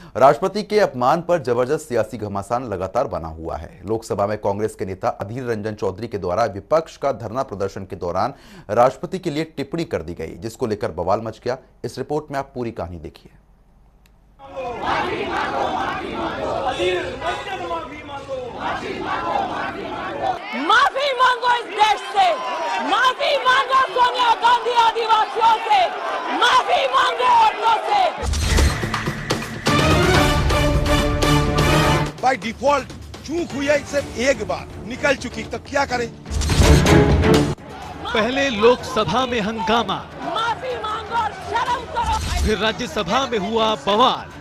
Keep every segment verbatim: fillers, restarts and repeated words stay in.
राष्ट्रपति के अपमान पर जबरदस्त सियासी घमासान लगातार बना हुआ है। लोकसभा में कांग्रेस के नेता अधीर रंजन चौधरी के द्वारा विपक्ष का धरना प्रदर्शन के दौरान राष्ट्रपति के लिए टिप्पणी कर दी गई, जिसको लेकर बवाल मच गया। इस रिपोर्ट में आप पूरी कहानी देखिए। माफी मांगो इस देश से, माफी मांगो सोनिया गांधी आदिवासियों से, माफी मांगो औरतों से। बाय डिफॉल्ट चूक हुई है, सिर्फ एक बार निकल चुकी, तो क्या करें? पहले लोकसभा में हंगामा, माफी मांगो और शर्म करो। फिर राज्यसभा में हुआ बवाल।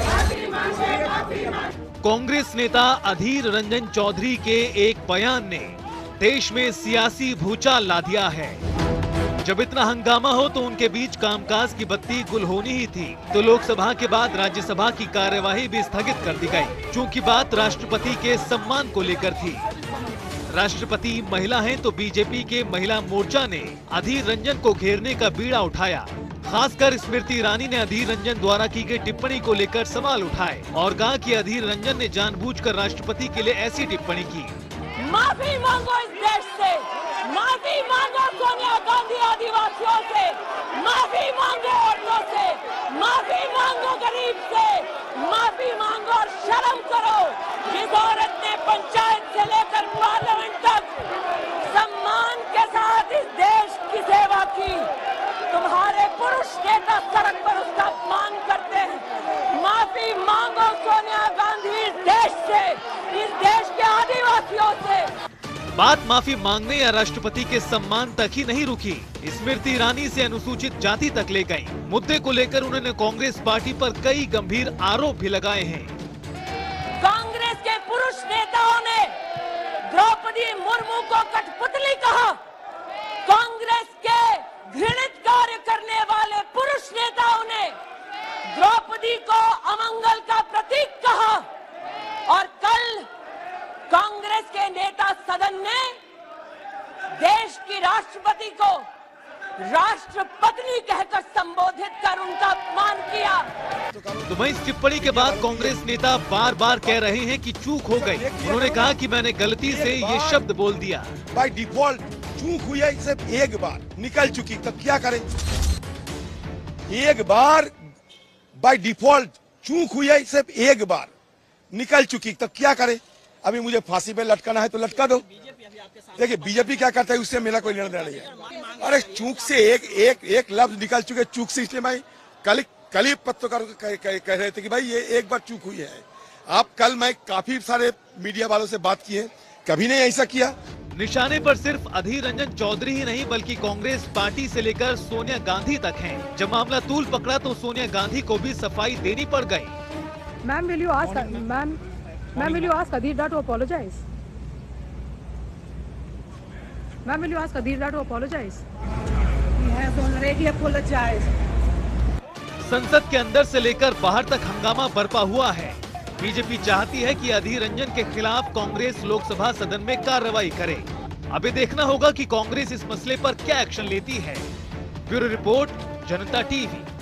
कांग्रेस नेता अधीर रंजन चौधरी के एक बयान ने देश में सियासी भूचाल ला दिया है। जब इतना हंगामा हो तो उनके बीच कामकाज की बत्ती गुल होनी ही थी, तो लोकसभा के बाद राज्यसभा की कार्यवाही भी स्थगित कर दी गई, क्योंकि बात राष्ट्रपति के सम्मान को लेकर थी। राष्ट्रपति महिला हैं तो बीजेपी के महिला मोर्चा ने अधीर रंजन को घेरने का बीड़ा उठाया। खासकर स्मृति ईरानी ने अधीर रंजन द्वारा की गई टिप्पणी को लेकर सवाल उठाए और कहा कि अधीर रंजन ने जानबूझकर राष्ट्रपति के लिए ऐसी टिप्पणी की। माफी मांगो इस देश से, माफी मांगो सोनिया गांधी आदिवासियों से, माफी मांगो औरतों से, माफी मांगो गरीब से, माफी मांगो और शर्म करो। जिस औरत ने पंचायत से लेकर पार्लियामेंट तक सम्मान के साथ इस देश की सेवा की, तुम्हारे पुरुष नेता सड़क पर उसका अपमान करते हैं। माफी मांगो सोनिया गांधी इस देश से, इस देश के आदिवासियों से। बात माफी मांगने या राष्ट्रपति के सम्मान तक ही नहीं रुकी, स्मृति ईरानी से अनुसूचित जाति तक ले गई। मुद्दे को लेकर उन्होंने कांग्रेस पार्टी पर कई गंभीर आरोप भी लगाए हैं। कांग्रेस के पुरुष नेताओं ने द्रौपदी मुर्मू को कठपुतली कहा। कांग्रेस के घृणित कार्य करने वाले पुरुष नेताओं ने द्रौपदी को अमंगल का प्रतीक कहा। और कल कांग्रेस के नेता सदन ने देश की राष्ट्रपति को राष्ट्रपत्नी कहकर संबोधित कर उनका अपमान किया। तो वहीं इस टिप्पणी के बाद कांग्रेस नेता बार बार कह रहे हैं कि चूक हो गई। उन्होंने कहा कि मैंने गलती से ये शब्द बोल दिया। बाय डिफॉल्ट चूक हुई है, सिर्फ एक बार निकल चुकी, तब क्या करें? एक बार बाय डिफॉल्ट चूक हुई है, सिर्फ एक बार निकल चुकी, तब क्या करें? अभी मुझे फांसी पे लटकाना है तो लटका दो। देखिए बीजेपी क्या करता है, उससे मेरा कोई लेना देना नहीं है। अरे चूक से एक एक एक लफ्ज निकल चुके, चूक से, इसलिए मैं कल कल ही पत्रकार कह, कह, कह रहे थे कि भाई ये एक बार चूक हुई है। आप कल मैं काफी सारे मीडिया वालों से बात की है, कभी नहीं ऐसा किया। निशाने पर सिर्फ अधीर रंजन चौधरी ही नहीं बल्कि कांग्रेस पार्टी से लेकर सोनिया गांधी तक हैं। जब मामला तूल पकड़ा तो सोनिया गांधी को भी सफाई देनी पड़ गई। Ma'am will you ask ma'am ma'am will you ask Adhir to apologise? Ma'am will you ask Adhir to apologise? He has already apologised. संसद के अंदर से लेकर बाहर तक हंगामा बरपा हुआ है। बीजेपी चाहती है कि अधीर रंजन के खिलाफ कांग्रेस लोकसभा सदन में कार्रवाई करे। अभी देखना होगा कि कांग्रेस इस मसले पर क्या एक्शन लेती है। Bureau report, Janta TV.